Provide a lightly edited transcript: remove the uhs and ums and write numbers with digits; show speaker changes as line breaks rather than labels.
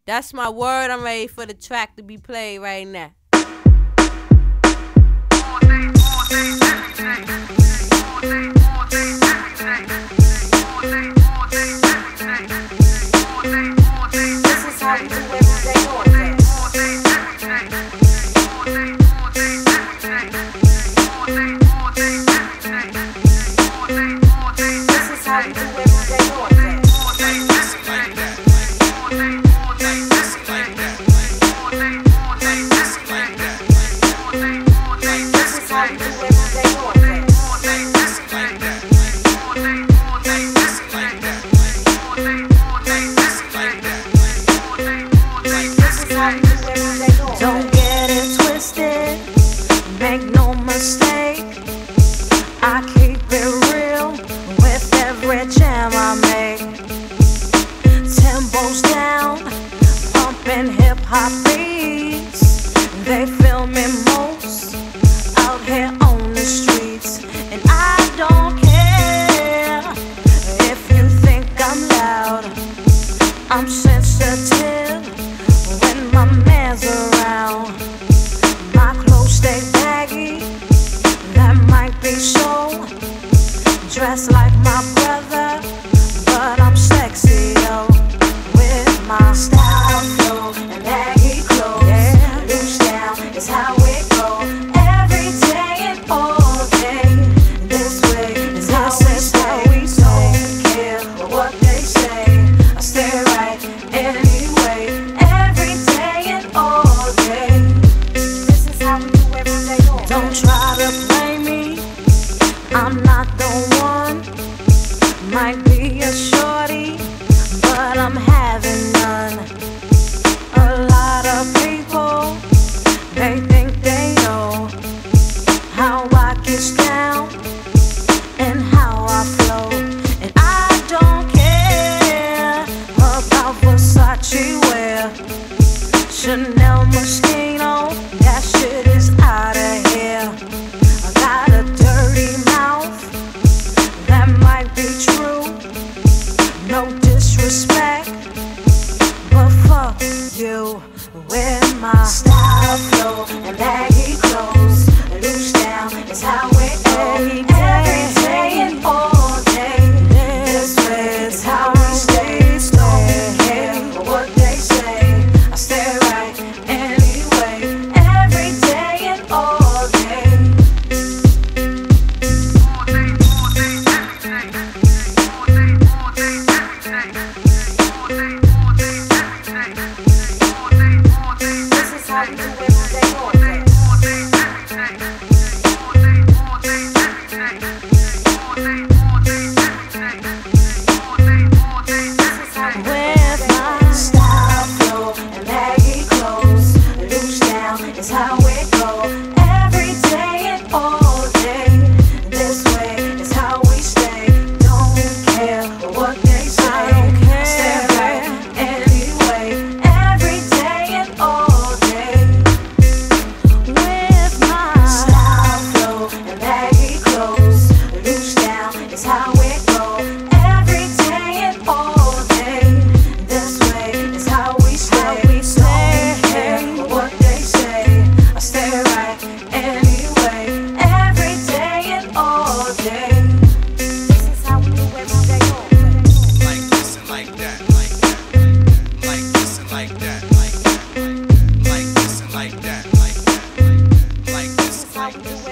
That's my word. I'm ready for the track to be played right now.
This is how we do every day, all day. This is how we do every day, all day. This is how we do every day, all day.
Don't get it twisted, make no mistake. I keep it real with every jam I make. Tempos down, pumping hip hop beats. They feel me most out here on the streets, and I don't care if you think I'm loud. I'm sensitive when my man's around. My clothes stay baggy, that might be so. Dressed like my brother, but I'm sexy, yo. With my style flow and baggy clothes, yeah. Loose down is how it goes. Every day and all day, this way is how we stay. Don't care what they say, I stay right anyway. Every day and all day,
This is how we do every day, all day.
don't try to play me, I'm not the one. Might be a shorty, but I'm having none. A lot of people, they think they know how I get down and how I flow. And I don't care about Versace wear, Chanel Moschino, that shit is out of here. I got a dirty mouth, that might be true. No disrespect, but fuck you. With my style flow and baggy clothes, loose down is how it goes. Every day and all day, this way is how we stay. Don't care what they say, I stay right anyway. Every day and all day.
This is how we do every day, all day.
With my style flow and baggy clothes, loose down is how it goes. Every day and all day, this way is how we stay. Don't care what they say, I stay right anyway. Every day and all day. With my style flow and baggy clothes, loose down is how it goes. Every day and all day, this way is how we stay. Don't care what they say, I stay right anyway. Every day and all day.
This is how we do every day, all day.
Like this and like that, like that, like this and like that, like that, like this and like that, like that, like this
This is
and
how
like
we do
that.